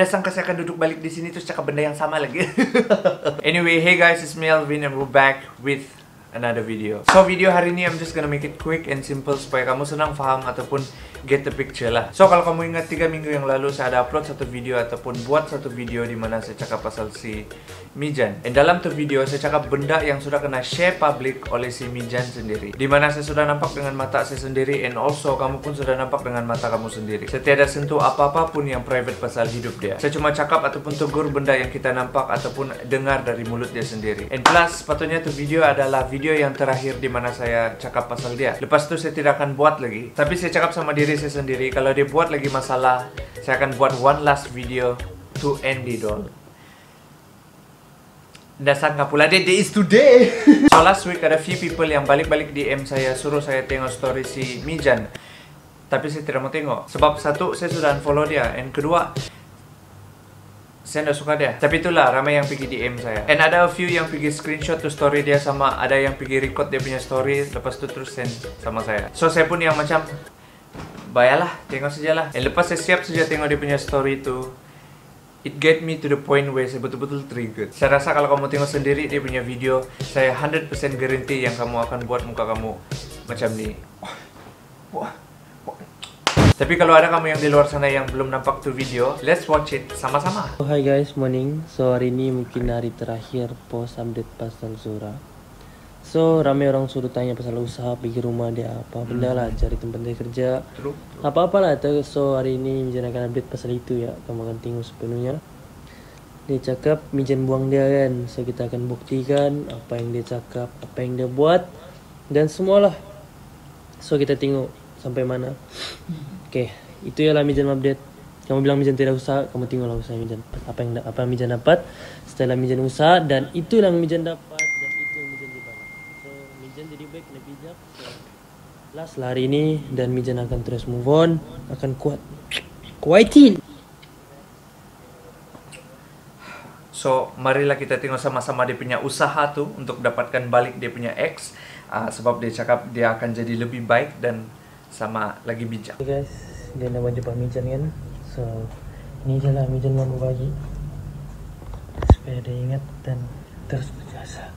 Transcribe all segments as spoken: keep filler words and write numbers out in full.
Anda sangka saya akan duduk balik di sini terus cakap benda yang sama lagi? Anyway, hey guys, it's me Alvin and we're back with another video. So video hari ini I'm just gonna make it quick and simple supaya kamu senang faham ataupun get the picture lah. So kalau kamu ingat tiga minggu yang lalu saya ada upload satu video ataupun buat satu video di mana saya cakap pasal si Mijan. And dalam tu video saya cakap benda yang sudah kena share public oleh si Mijan sendiri. Di mana saya sudah nampak dengan mata saya sendiri and also kamu pun sudah nampak dengan mata kamu sendiri. Saya tiada sentuh apa-apa pun yang private pasal hidup dia. Saya cuma cakap ataupun tegur benda yang kita nampak ataupun dengar dari mulut dia sendiri. And plus sepatutnya tu video adalah video yang terakhir di mana saya cakap pasal dia. Lepas tu saya tidak akan buat lagi. Tapi saya cakap sama diri saya sendiri, kalau dia buat lagi masalah, saya akan buat one last video to end it all. Dah sangka pula dia day is today. So last week ada few people yang balik-balik D M saya suruh saya tengok story si Mijan. Tapi saya tidak mau tengok. Sebab satu, saya sudah unfollow dia. And kedua, saya tidak suka dia. Tapi itulah ramai yang pergi D M saya. And ada a few yang pergi screenshot tu story dia, sama ada yang pergi record dia punya story, lepas tu terus send sama saya. So saya pun yang macam, bayalah, tengok sajalah. And lepas saya siap saja tengok dia punya story tu, it get me to the point where saya betul-betul triggered. Saya rasa kalau kamu tengok sendiri dia punya video, saya one hundred percent guarantee yang kamu akan buat muka kamu macam ni. Wah, wah. Tapi kalau ada kamu yang di luar sana yang belum nampak tu video, let's watch it sama-sama. Oh, hi guys, morning. So hari ini mungkin hari terakhir post update pasal Zora. So ramai orang suruh tanya pasal usaha, pergi rumah dia apa benda lah, cari tempat dia kerja, apa-apalah. So hari ini Mijan akan update pasal itu ya. Kamu akan tengok sepenuhnya. Dia cakap Mijan buang dia kan. So kita akan buktikan apa yang dia cakap, apa yang dia buat dan semualah. So kita tengok sampai mana. Okay, itu ialah Mijan update. Kamu bilang Mijan tidak usaha, kamu tengoklah usaha Mijan. Apa yang apa yang Mijan dapat setelah Mijan usaha, dan itu yang Mijan dapat. Jadi baik, kena bijak. So, last lah hari ini dan Mijan akan terus move on, akan kuat. Kuatin. So, marilah kita tengok sama-sama dia punya usaha tu untuk dapatkan balik dia punya ex. uh, Sebab dia cakap dia akan jadi lebih baik dan sama lagi bijak. Okay guys, dia nak jumpa Mijan kan. So, ini je lah Mijan mau berbagi supaya dia ingat dan terus berjasa.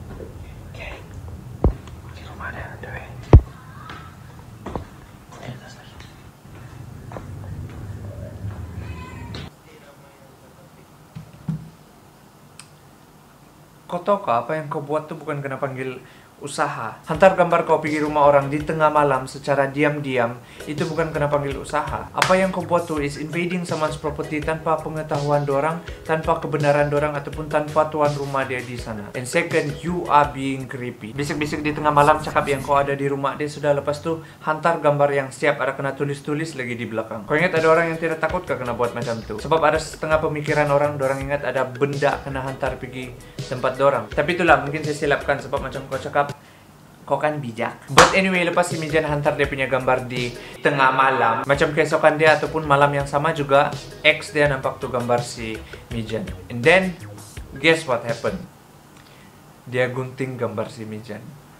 Kau tahu kah apa yang kau buat tu bukan kena panggil usaha? Hantar gambar kau pergi rumah orang di tengah malam secara diam-diam, itu bukan kena panggil usaha. Apa yang kau buat tu is invading someone's property tanpa pengetahuan dorang, tanpa kebenaran dorang ataupun tanpa tuan rumah dia di sana. And second, you are being creepy. Bisik-bisik di tengah malam cakap yang kau ada di rumah dia sudah, lepas tu hantar gambar yang siap ada kena tulis-tulis lagi di belakang. Kau ingat ada orang yang tidak takut kah kena buat macam tu? Sebab ada setengah pemikiran orang, dorang ingat ada benda kena hantar pergi tempat dorang. Tapi itulah mungkin saya silapkan sebab macam kau cakap, kau kan bijak. But anyway, lepas si Mijan hantar dia punya gambar di tengah malam, macam keesokan dia ataupun malam yang sama juga, ex dia nampak tu gambar si Mijan. And then, guess what happened? Dia gunting gambar si Mijan.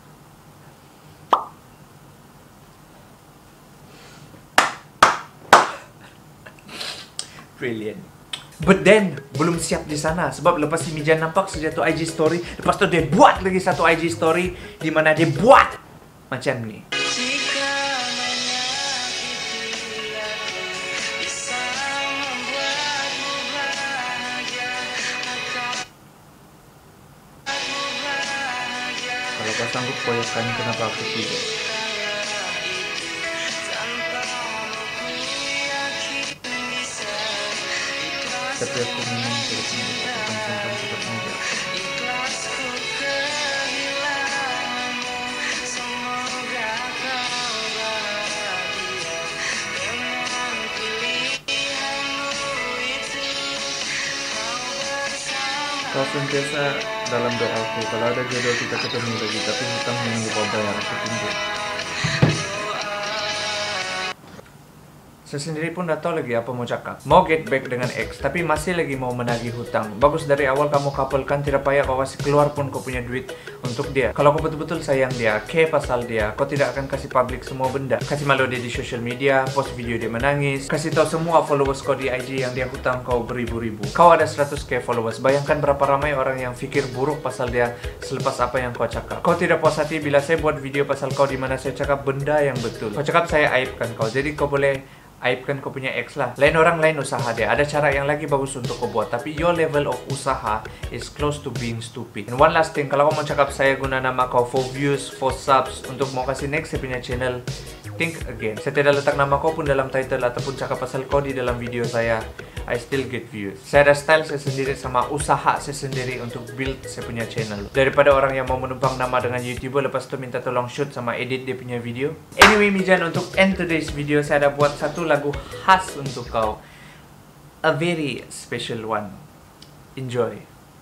Brilliant. But then, belum siap di sana. Sebab lepas si Mijan nampak saja tu I G story, lepas tu dia buat lagi satu I G story di mana dia buat macam ni. Kalau kau sanggup koyokkan, kenapa aku tidak? Tapi aku memang tidak mendapatkan sampan seperti ini. Kau sentiasa dalam doaku. Kalau ada jodoh kita ketemu lagi, tapi hutang yang lupa bayar aku tunggu. Saya sendiri pun dah tahu lagi apa mau cakap. Mau get back dengan ex, tapi masih lagi mau menagih hutang. Bagus dari awal kamu couple kan, tidak payah kau kasih keluar pun kau punya duit untuk dia. Kalau kau betul-betul sayang dia, care pasal dia, kau tidak akan kasih public semua benda. Kasih malu dia di social media, post video dia menangis, kasih tahu semua followers kau di I G yang dia hutang kau beribu-ribu. Kau ada seratus k followers, bayangkan berapa ramai orang yang fikir buruk pasal dia selepas apa yang kau cakap. Kau tidak puas hati bila saya buat video pasal kau di mana saya cakap benda yang betul. Kau cakap saya aibkan kau, jadi kau boleh aibkan kau punya ex lah. Lain orang lain usaha dia. Ada cara yang lagi bagus untuk kau buat. Tapi your level of usaha is close to being stupid. And one last thing, kalau kau mau cakap saya guna nama kau for views, for subs, untuk mau kasih next saya punya channel, think again. Saya tidak letak nama kau pun dalam title ataupun cakap pasal kau di dalam video saya. I still get views. Saya ada style saya sendiri sama usaha saya sendiri untuk build saya punya channel. Daripada orang yang mau menumpang nama dengan YouTuber lepas tu minta tolong shoot sama edit dia punya video. Anyway Mijan, untuk end today's video saya ada buat satu lagu khas untuk kau. A very special one. Enjoy.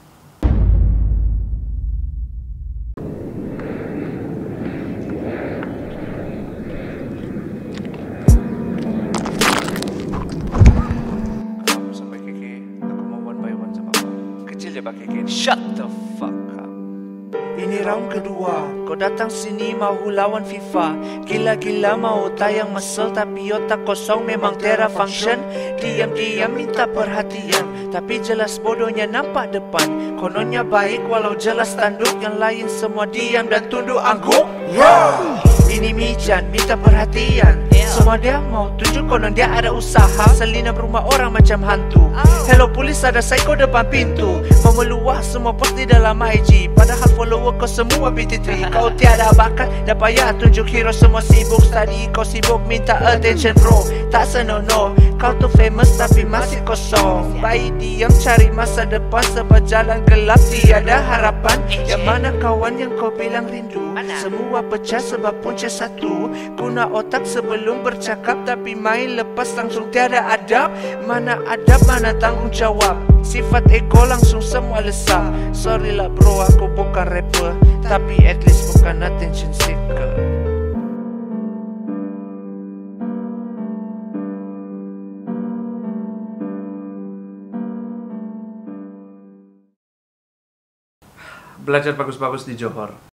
Shut the fuck up. Ini round kedua, kau datang sini mahu lawan FIFA. Gila-gila mau tayang muscle tapi otak kosong memang terra function. Diam-diam minta perhatian, tapi jelas bodohnya nampak depan. Kononnya baik walau jelas tanduk, yang lain semua diam dan tunduk angguk. Yeah. Ini Mijan minta perhatian, semua dia mau tunjuk konon dia ada usaha. Selinap rumah orang macam hantu. Hello polis, ada psycho depan pintu. Mau meluah semua post di dalam I G, padahal follower kau semua B T tiga. Kau tiada bakat, dah payah tunjuk hero. Semua sibuk study, kau sibuk minta attention bro. Tak senonoh, kau tu famous tapi masih kosong. Baik diam cari masa depan, sebab jalan gelap tiada harapan. Yang mana kawan yang kau bilang rindu? Semua pecah sebab punca satu. Guna otak sebelum bercakap, tapi main lepas langsung tiada adab. Mana adab, mana tanggung jawab. Sifat ego langsung semua lesap. Sorry lah bro, aku bukan rapper, tapi at least bukan attention seeker. Belajar bagus-bagus di Johor.